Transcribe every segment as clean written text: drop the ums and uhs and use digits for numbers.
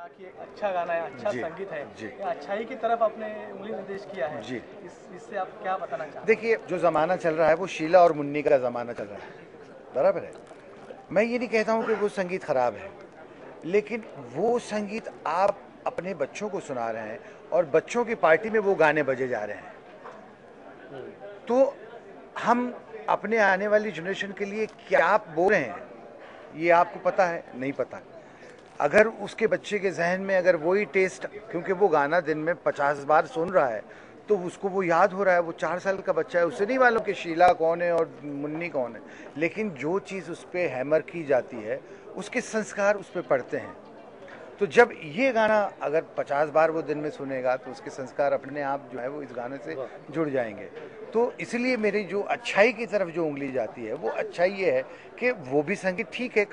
कि एक अच्छा गाना है, अच्छा संगीत है, ये अच्छाई की तरफ आपने उंगली निर्देश किया है जी। इससे आप क्या बताना चाहते हैं? देखिए, जो ज़माना चल रहा है वो शीला और मुन्नी का ज़माना चल रहा है, बराबर है। मैं ये नहीं कहता हूँ कि वो संगीत खराब है, लेकिन वो संगीत आप अपने बच्चों को सुना रहे हैं और बच्चों की पार्टी में वो गाने बजे जा रहे हैं, तो हम अपने आने वाली जनरेशन के लिए क्या आप बोल रहे हैं, ये आपको पता है? नहीं पता। अगर उसके बच्चे के जहन में अगर वही टेस्ट, क्योंकि वो गाना दिन में 50 बार सुन रहा है, तो उसको वो याद हो रहा है। वो 4 साल का बच्चा है, उसे नहीं मालूम कि शीला कौन है और मुन्नी कौन है, लेकिन जो चीज़ उस पर हैमर की जाती है उसके संस्कार उस पर पड़ते हैं। तो जब ये गाना अगर 50 बार वो दिन में सुनेगा तो उसके संस्कार अपने आप जो है वो इस गाने से जुड़ जाएंगे। तो इसलिए मेरी जो अच्छाई की तरफ जो उंगली जाती है वो अच्छाई ये है कि वो भी संगीत ठीक है,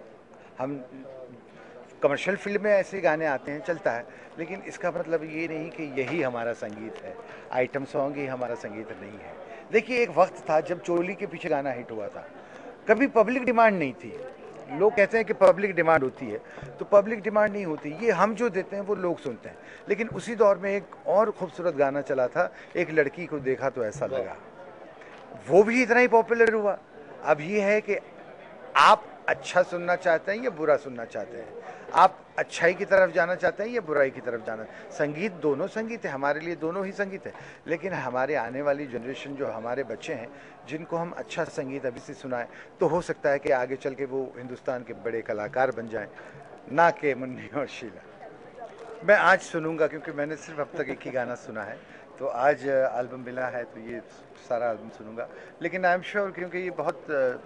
कमर्शियल फिल्म में ऐसे गाने आते हैं, चलता है, लेकिन इसका मतलब ये नहीं कि यही हमारा संगीत है, आइटम सॉन्ग ही हमारा संगीत नहीं है। देखिए, एक वक्त था जब चोली के पीछे गाना हिट हुआ था, कभी पब्लिक डिमांड नहीं थी। लोग कहते हैं कि पब्लिक डिमांड होती है, तो पब्लिक डिमांड नहीं होती, ये हम जो देते हैं वो लोग सुनते हैं। लेकिन उसी दौर में एक और खूबसूरत गाना चला था, एक लड़की को देखा तो ऐसा लगा, वो भी इतना ही पॉपुलर हुआ। अब ये है कि आप अच्छा सुनना चाहते हैं या बुरा सुनना चाहते हैं, आप अच्छाई की तरफ जाना चाहते हैं या बुराई की तरफ जाना। संगीत दोनों संगीत है, हमारे लिए दोनों ही संगीत है, लेकिन हमारे आने वाली जनरेशन जो हमारे बच्चे हैं, जिनको हम अच्छा संगीत अभी से सुनाएं, तो हो सकता है कि आगे चल के वो हिंदुस्तान के बड़े कलाकार बन जाएं, ना कि मुन्नी और शीला। मैं आज सुनूंगा, क्योंकि मैंने सिर्फ अब तक एक ही गाना सुना है, तो आज एल्बम मिला है तो ये सारा एल्बम सुनूंगा। लेकिन आई एम श्योर, क्योंकि ये बहुत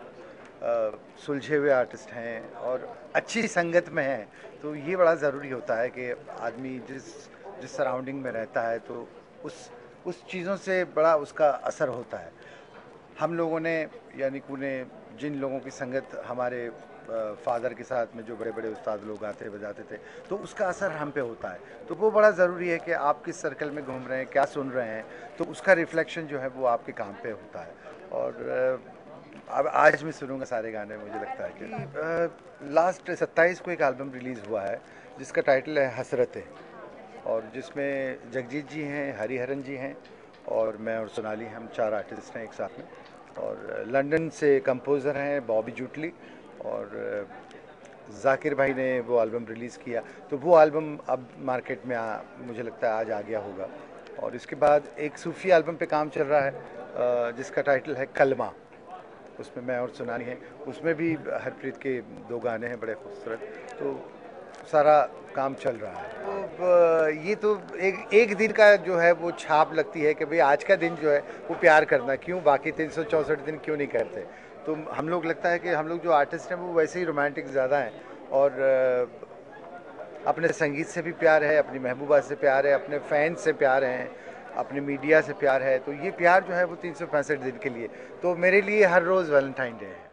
सुलझे हुए आर्टिस्ट हैं और अच्छी संगत में हैं, तो ये बड़ा ज़रूरी होता है कि आदमी जिस सराउंडिंग में रहता है तो उस चीज़ों से बड़ा उसका असर होता है। हम लोगों ने, यानी ने जिन लोगों की संगत हमारे फादर के साथ में, जो बड़े बड़े उस्ताद लोग आते बजाते थे, तो उसका असर हम पे होता है। तो वो बड़ा ज़रूरी है कि आप किस सर्कल में घूम रहे हैं, क्या सुन रहे हैं, तो उसका रिफ्लेक्शन जो है वो आपके काम पे होता है। और अब आज मैं सुनूंगा सारे गाने। मुझे लगता है कि लास्ट 27 को एक एल्बम रिलीज़ हुआ है जिसका टाइटल है हसरतें, और जिसमें जगजीत जी हैं, हरिहरन जी हैं और मैं और सोनाली, हम 4 आर्टिस्ट हैं एक साथ में। और लंदन से कंपोज़र हैं बॉबी जूटली, और जाकिर भाई ने वो एल्बम रिलीज़ किया। तो वो एल्बम अब मार्केट में मुझे लगता है आज आ गया होगा। और इसके बाद एक सूफ़ी एल्बम पे काम चल रहा है जिसका टाइटल है कलमा, उसमें मैं और सोनाली हैं। उसमें भी हरप्रीत के 2 गाने हैं बड़े खूबसूरत। तो सारा काम चल रहा है। तो ये तो एक दिन का जो है वो छाप लगती है कि भाई आज का दिन जो है वो प्यार करना, क्यों बाकी 364 दिन क्यों नहीं करते। तो हम लोग, लगता है कि हम लोग जो आर्टिस्ट हैं वो वैसे ही रोमांटिक ज़्यादा हैं, और अपने संगीत से भी प्यार है, अपनी महबूबा से प्यार है, अपने फैंस से प्यार है, अपने मीडिया से प्यार है। तो ये प्यार जो है वो 365 दिन के लिए, तो मेरे लिए हर रोज़ वैलेंटाइन डे है।